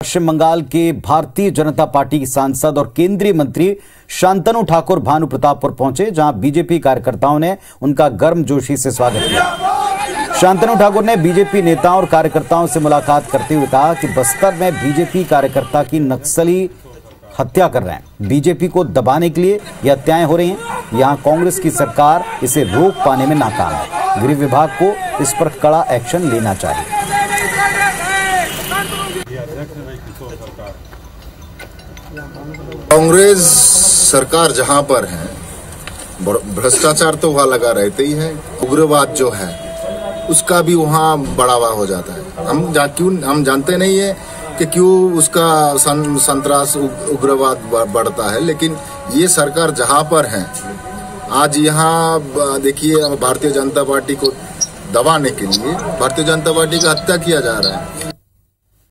पश्चिम बंगाल के भारतीय जनता पार्टी की सांसद और केंद्रीय मंत्री शांतनु ठाकुर भानु प्रतापपुर पहुंचे, जहां बीजेपी कार्यकर्ताओं ने उनका गर्मजोशी से स्वागत किया। शांतनु ठाकुर ने बीजेपी नेताओं और कार्यकर्ताओं से मुलाकात करते हुए कहा कि बस्तर में बीजेपी कार्यकर्ता की नक्सली हत्या कर रहे हैं। बीजेपी को दबाने के लिए ये हत्याएं हो रही हैं। यहां कांग्रेस की सरकार इसे रोक पाने में नाकाम है। गृह विभाग को इस पर कड़ा एक्शन लेना चाहिए। कांग्रेस सरकार जहां पर है, भ्रष्टाचार तो वहां लगा रहते ही है, उग्रवाद जो है उसका भी वहां बढ़ावा हो जाता है। हम जानते नहीं है कि क्यों उसका संतरास उग्रवाद बढ़ता है, लेकिन ये सरकार जहां पर है, आज यहाँ देखिए भारतीय जनता पार्टी को दबाने के लिए भारतीय जनता पार्टी की हत्या किया जा रहा है।